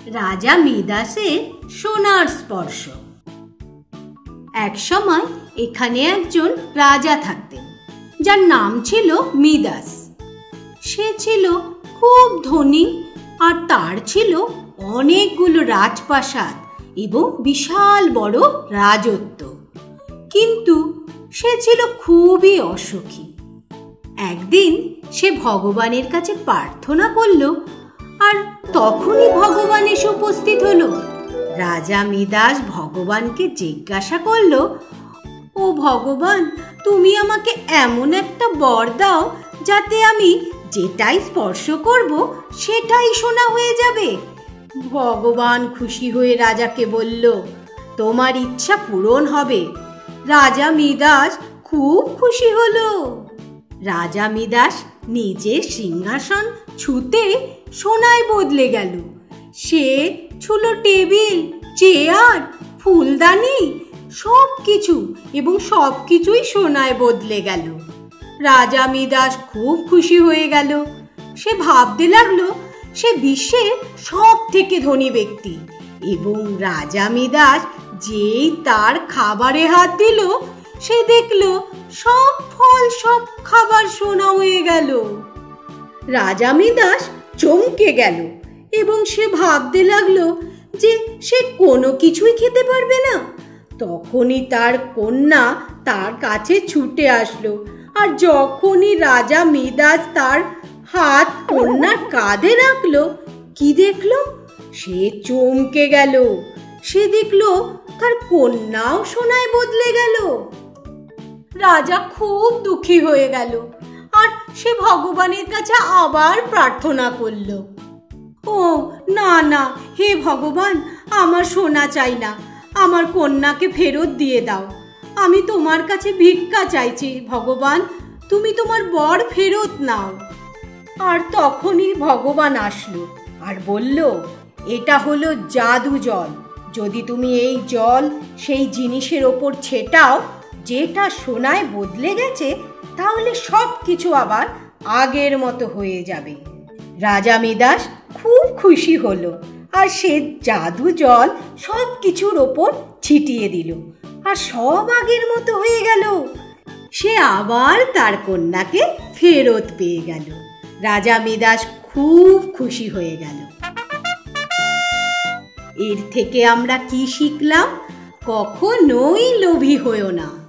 রাজা মিদাসের সোনার স্পর্শ। এক সময় এখানে একজন রাজা থাকতেন, যার নাম ছিল মিদাস। সে ছিল খুব ধনী আর তার ছিল অনেকগুলো রাজপ্রাসাদ এবং বিশাল বড় রাজত্ব। কিন্তু সে ছিল খুবই অসুখী। একদিন সে ভগবানের কাছে প্রার্থনা করল, আর তখনই ভগবান এসে উপস্থিত হলো। রাজা মিদাস ভগবানকে জিজ্ঞাসা করল, ও ভগবান, তুমি আমাকে এমন একটা বর দাও যাতে আমি যেটাই স্পর্শ করব সেটাই সোনা হয়ে যাবে। ভগবান খুশি হয়ে রাজাকে বলল, তোমার ইচ্ছা পূরণ হবে। রাজা মিদাস খুব খুশি হলো। রাজা মিদাস নিজের সিংহাসন ছুঁতে সোনায় বদলে গেল। সে ছুলো টেবিল, চেয়ার, ফুলদানি, সবকিছু, এবং সবকিছুই সোনায় বদলে গেল। রাজা মিদাস খুব খুশি হয়ে গেল। সে ভাবতে লাগলো সে বিশ্বের সব থেকে ধনী ব্যক্তি, এবং রাজা মিদাস যেই তার খাবারে হাত দিল, সে দেখলো সব ফল, সব খাবার সোনা হয়ে গেল। রাজা মিদাস চমকে গেল এবং সে ভাবতে লাগলো যে সে কোনো কিছুই খেতে পারবে না। তখনই তার কন্যা তার কাছে ছুটে আসলো, আর যখনই রাজা মিদাস তার হাত কন্যার কাঁধে রাখলো, কি দেখলো? সে চমকে গেল। সে দেখলো তার কন্যাও সোনায় বদলে গেল। রাজা খুব দুঃখী হয়ে গেল, আর সে ভগবানের কাছে আবার প্রার্থনা করল, ও না না, হে ভগবান, আমার সোনা চাই না, আমার কন্যাকে ফেরত দিয়ে দাও। আমি তোমার কাছে ভিক্ষা চাইছি ভগবান, তুমি তোমার বর ফেরত নাও। আর তখনই ভগবান আসলো আর বলল, এটা হলো জাদু জল। যদি তুমি এই জল সেই জিনিসের ওপর ছেটাও যেটা সোনায় বদলে গেছে, তাহলে সব কিছু আবার আগের মতো হয়ে যাবে। রাজা মিদাস খুব খুশি হলো, আর সে জাদু জল সব কিছুর ওপর ছিটিয়ে দিল, আর সব আগের মতো হয়ে গেল। সে আবার তার কন্যাকে ফেরত পেয়ে গেল। রাজা মিদাস খুব খুশি হয়ে গেল। এর থেকে আমরা কি শিখলাম? কখনোই লোভী হয়ো না।